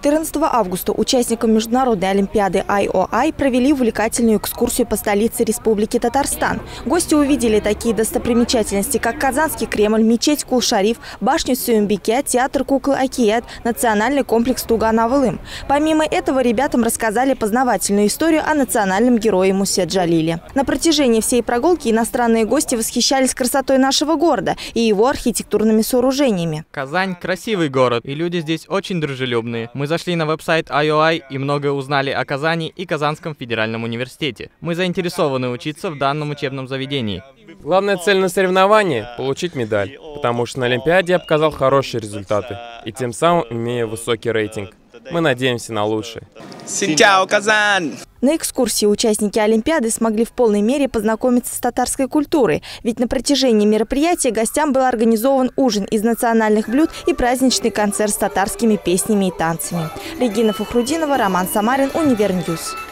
14 августа участникам Международной олимпиады IOI провели увлекательную экскурсию по столице Республики Татарстан. Гости увидели такие достопримечательности, как Казанский Кремль, мечеть Кул-Шариф, башню Сююмбике, театр куклы Акият, национальный комплекс Туган-Авылым. Помимо этого, ребятам рассказали познавательную историю о национальном герое Мусе Джалиле. На протяжении всей прогулки иностранные гости восхищались красотой нашего города и его архитектурными сооружениями. Казань – красивый город, и люди здесь очень дружелюбные. Мы зашли на веб-сайт IOI и многое узнали о Казани и Казанском федеральном университете. Мы заинтересованы учиться в данном учебном заведении. Главная цель на соревновании – получить медаль, потому что на Олимпиаде я показал хорошие результаты и тем самым имею высокий рейтинг. Мы надеемся на лучшее. Синчао, Казань! На экскурсии участники Олимпиады смогли в полной мере познакомиться с татарской культурой, ведь на протяжении мероприятия гостям был организован ужин из национальных блюд и праздничный концерт с татарскими песнями и танцами. Регина Фахрудинова, Роман Самарин, Универньюз.